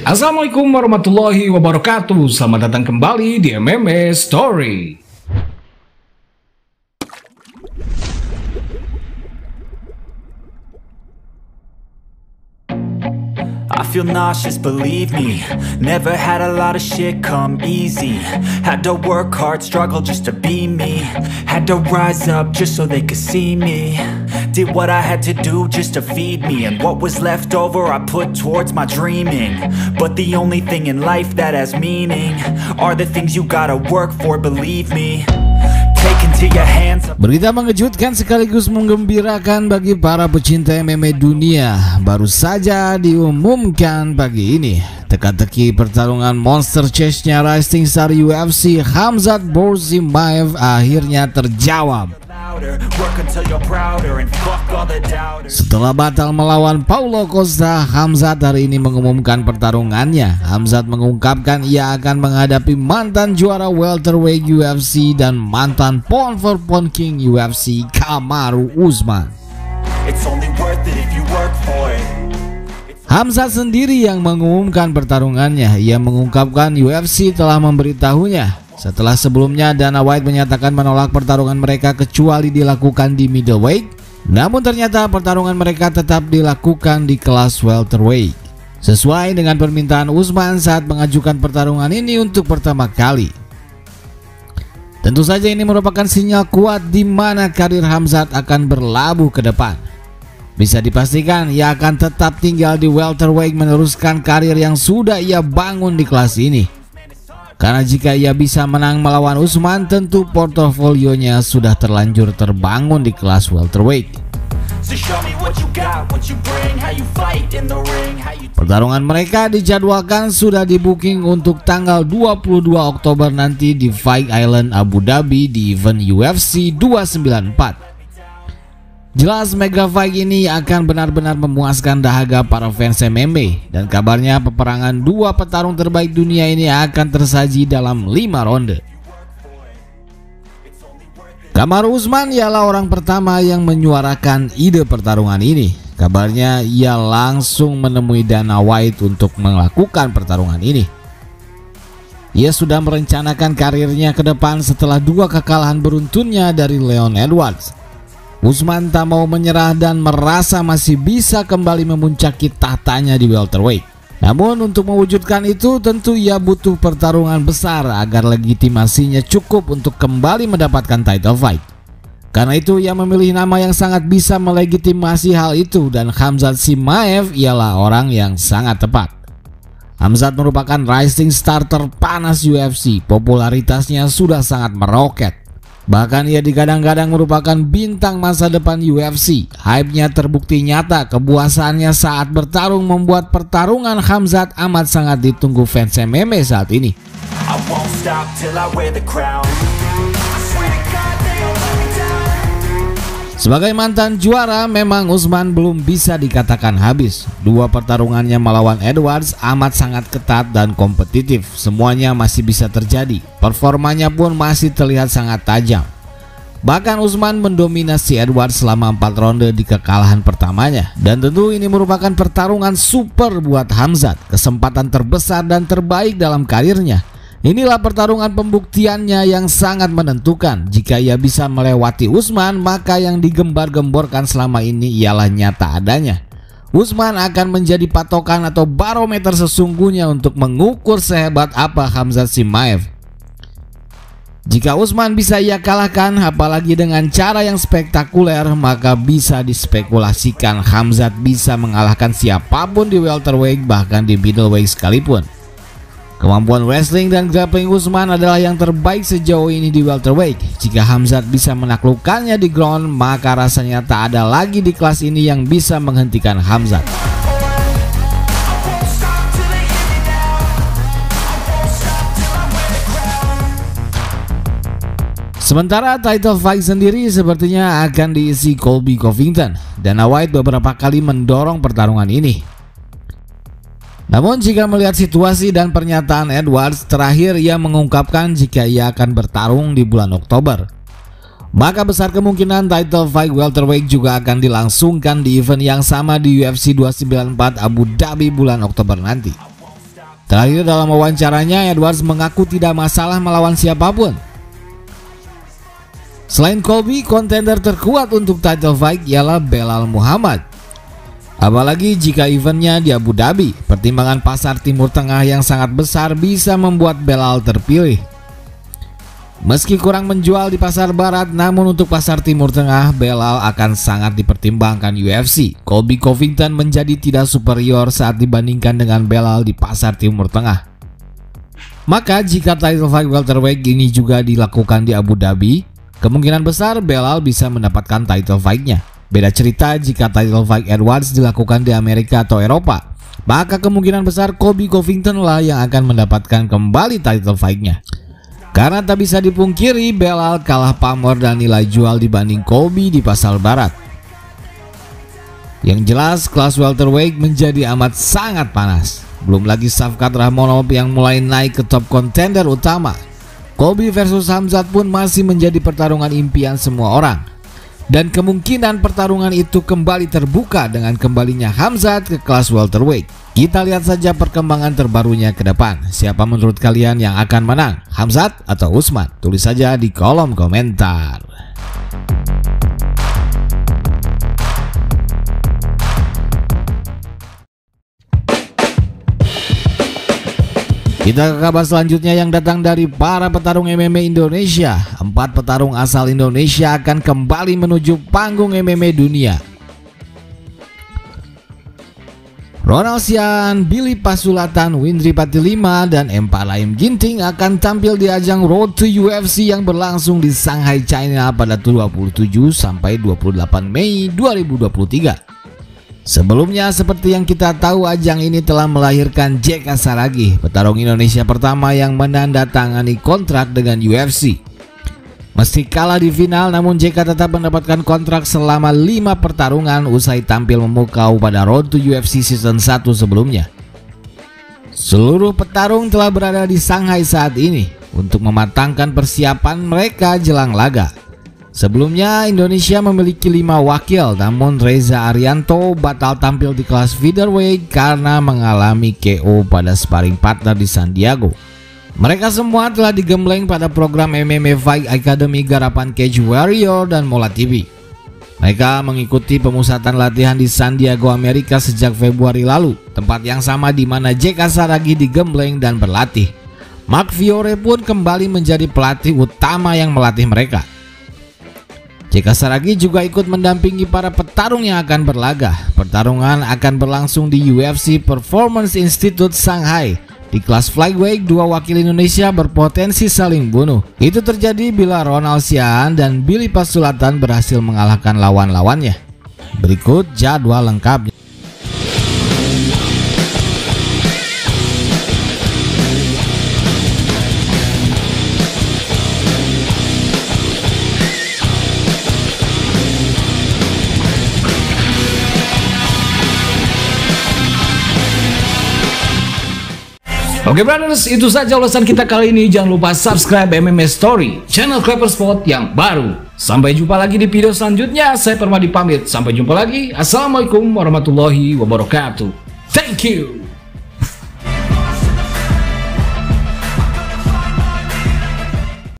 Assalamualaikum warahmatullahi wabarakatuh. Selamat datang kembali di MMA Story. I feel nauseous, believe me. Never had a lot of shit come easy. Had to work hard, struggle just to be me. Had to rise up just so they could see me. Did what I had to do just to feed me. And what was left over I put towards my dreaming. But the only thing in life that has meaning are the things you gotta work for, believe me. Berita mengejutkan sekaligus menggembirakan bagi para pecinta MMA dunia. Baru saja diumumkan pagi ini, teka-teki pertarungan monster chase-nya rising star UFC Khamzat Chimaev akhirnya terjawab. Setelah batal melawan Paulo Costa, Khamzat hari ini mengumumkan pertarungannya. Khamzat mengungkapkan ia akan menghadapi mantan juara welterweight UFC dan mantan pound for pound king UFC Kamaru Usman. Khamzat sendiri yang mengumumkan pertarungannya. Ia mengungkapkan UFC telah memberitahunya setelah sebelumnya Dana White menyatakan menolak pertarungan mereka kecuali dilakukan di middleweight. Namun ternyata pertarungan mereka tetap dilakukan di kelas welterweight, sesuai dengan permintaan Usman saat mengajukan pertarungan ini untuk pertama kali. Tentu saja ini merupakan sinyal kuat di mana karir Khamzat akan berlabuh ke depan. Bisa dipastikan ia akan tetap tinggal di welterweight meneruskan karir yang sudah ia bangun di kelas ini. Karena jika ia bisa menang melawan Usman, tentu portofolionya sudah terlanjur terbangun di kelas welterweight. Pertarungan mereka dijadwalkan sudah di-booking untuk tanggal 22 Oktober nanti di Fight Island Abu Dhabi di event UFC 294. Jelas mega fight ini akan benar-benar memuaskan dahaga para fans MMA, dan kabarnya peperangan dua petarung terbaik dunia ini akan tersaji dalam 5 ronde. Kamaru Usman ialah orang pertama yang menyuarakan ide pertarungan ini. Kabarnya ia langsung menemui Dana White untuk melakukan pertarungan ini. Ia sudah merencanakan karirnya ke depan setelah 2 kekalahan beruntunnya dari Leon Edwards. Usman tak mau menyerah dan merasa masih bisa kembali memuncaki tahtanya di welterweight. Namun untuk mewujudkan itu tentu ia butuh pertarungan besar agar legitimasinya cukup untuk kembali mendapatkan title fight. Karena itu ia memilih nama yang sangat bisa melegitimasi hal itu, dan Khamzat Chimaev ialah orang yang sangat tepat. Khamzat merupakan rising star terpanas UFC, popularitasnya sudah sangat meroket. Bahkan ia digadang-gadang merupakan bintang masa depan UFC. Hype-nya terbukti nyata, kepuasannya saat bertarung membuat pertarungan Khamzat amat sangat ditunggu fans MMA saat ini. Sebagai mantan juara, memang Usman belum bisa dikatakan habis. 2 pertarungannya melawan Edwards amat sangat ketat dan kompetitif. Semuanya masih bisa terjadi. Performanya pun masih terlihat sangat tajam. Bahkan Usman mendominasi Edwards selama 4 ronde di kekalahan pertamanya. Dan tentu ini merupakan pertarungan super buat Khamzat, kesempatan terbesar dan terbaik dalam karirnya. Inilah pertarungan pembuktiannya yang sangat menentukan. Jika ia bisa melewati Usman, maka yang digembar-gemborkan selama ini ialah nyata adanya. Usman akan menjadi patokan atau barometer sesungguhnya untuk mengukur sehebat apa Khamzat Chimaev. Jika Usman bisa ia kalahkan, apalagi dengan cara yang spektakuler, maka bisa dispekulasikan Khamzat bisa mengalahkan siapapun di welterweight, bahkan di middleweight sekalipun. Kemampuan wrestling dan grappling Usman adalah yang terbaik sejauh ini di welterweight. Jika Khamzat bisa menaklukkannya di ground, maka rasanya tak ada lagi di kelas ini yang bisa menghentikan Khamzat. Sementara title fight sendiri sepertinya akan diisi Colby Covington. Dana White beberapa kali mendorong pertarungan ini. Namun jika melihat situasi dan pernyataan Edwards, terakhir ia mengungkapkan jika ia akan bertarung di bulan Oktober. Maka besar kemungkinan title fight welterweight juga akan dilangsungkan di event yang sama di UFC 294 Abu Dhabi bulan Oktober nanti. Terakhir dalam wawancaranya, Edwards mengaku tidak masalah melawan siapapun. Selain Colby, kontender terkuat untuk title fight ialah Belal Muhammad. Apalagi jika eventnya di Abu Dhabi, pertimbangan pasar Timur Tengah yang sangat besar bisa membuat Belal terpilih. Meski kurang menjual di pasar barat, namun untuk pasar Timur Tengah, Belal akan sangat dipertimbangkan UFC. Colby Covington menjadi tidak superior saat dibandingkan dengan Belal di pasar Timur Tengah. Maka jika title fight welterweight ini juga dilakukan di Abu Dhabi, kemungkinan besar Belal bisa mendapatkan title fight-nya. Beda cerita jika title fight Edwards dilakukan di Amerika atau Eropa, maka kemungkinan besar Colby Covington lah yang akan mendapatkan kembali title fight-nya. Karena tak bisa dipungkiri, Belal kalah pamor dan nilai jual dibanding Colby di pasar barat. Yang jelas, kelas welterweight menjadi amat sangat panas. Belum lagi Shavkat Rakhmonov yang mulai naik ke top contender utama. Colby versus Khamzat pun masih menjadi pertarungan impian semua orang. Dan kemungkinan pertarungan itu kembali terbuka dengan kembalinya Khamzat ke kelas welterweight. Kita lihat saja perkembangan terbarunya ke depan. Siapa menurut kalian yang akan menang, Khamzat atau Usman? Tulis saja di kolom komentar. Kita ke kabar selanjutnya yang datang dari para petarung MMA Indonesia. 4 petarung asal Indonesia akan kembali menuju panggung MMA dunia. Ronald Sian, Billy Pasulatan, Windri Patilima, dan Empalaim Ginting akan tampil di ajang Road to UFC yang berlangsung di Shanghai, China pada 27 sampai 28 Mei 2023. Sebelumnya, seperti yang kita tahu, ajang ini telah melahirkan JK Saragih, petarung Indonesia pertama yang menandatangani kontrak dengan UFC. Meski kalah di final, namun JK tetap mendapatkan kontrak selama 5 pertarungan usai tampil memukau pada Road to UFC Season 1 sebelumnya. Seluruh petarung telah berada di Shanghai saat ini untuk mematangkan persiapan mereka jelang laga. Sebelumnya, Indonesia memiliki 5 wakil, namun Reza Arianto batal tampil di kelas featherweight karena mengalami KO pada sparring partner di San Diego. Mereka semua telah digembleng pada program MMA Fight Academy garapan Cage Warrior dan Mola TV. Mereka mengikuti pemusatan latihan di San Diego, Amerika sejak Februari lalu, tempat yang sama di mana JK Saragih digembleng dan berlatih. Mark Fiore pun kembali menjadi pelatih utama yang melatih mereka. JK Saragih juga ikut mendampingi para petarung yang akan berlaga. Pertarungan akan berlangsung di UFC Performance Institute Shanghai. Di kelas flyweight, 2 wakil Indonesia berpotensi saling bunuh. Itu terjadi bila Ronald Sian dan Billy Pasulatan berhasil mengalahkan lawan-lawannya. Berikut jadwal lengkapnya. Oke brothers, itu saja ulasan kita kali ini. Jangan lupa subscribe MMA Story, channel Clapper Sport yang baru. Sampai jumpa lagi di video selanjutnya. Saya Permadi pamit. Sampai jumpa lagi. Assalamualaikum warahmatullahi wabarakatuh. Thank you.